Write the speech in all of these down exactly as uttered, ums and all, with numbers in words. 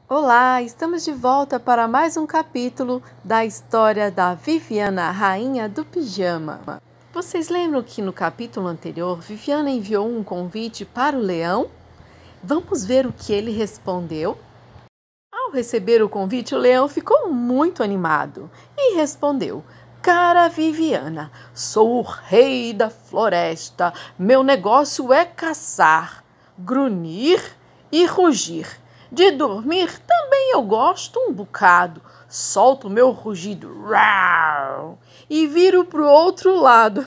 Olá, estamos de volta para mais um capítulo da história da Viviana, rainha do pijama. Vocês lembram que no capítulo anterior, Viviana enviou um convite para o leão? Vamos ver o que ele respondeu? Ao receber o convite, o leão ficou muito animado e respondeu: Cara Viviana, sou o rei da floresta. Meu negócio é caçar, grunhir e rugir. De dormir também eu gosto um bocado. Solto meu rugido rar, e viro para o outro lado.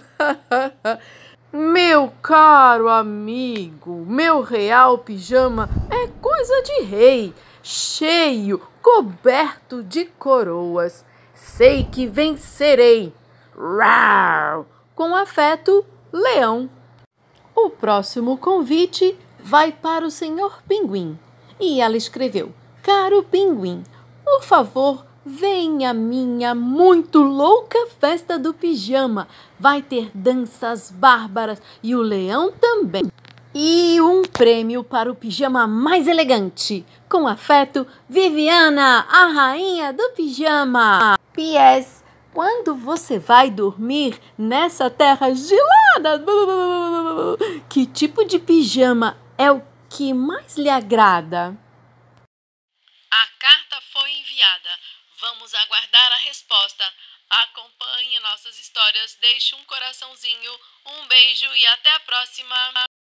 Meu caro amigo, meu real pijama é coisa de rei, cheio, coberto de coroas. Sei que vencerei. Rar! Com afeto, Leão. O próximo convite vai para o senhor Pinguim. E ela escreveu: Caro Pinguim, por favor, venha à minha muito louca festa do pijama. Vai ter danças bárbaras e o leão também. E um prêmio para o pijama mais elegante. Com afeto, Viviana, a rainha do pijama. P S. Quando você vai dormir nessa terra gelada? Que tipo de pijama é o que mais lhe agrada? A carta foi enviada. Vamos aguardar a resposta. Acompanhe nossas histórias, deixe um coraçãozinho, um beijo e até a próxima!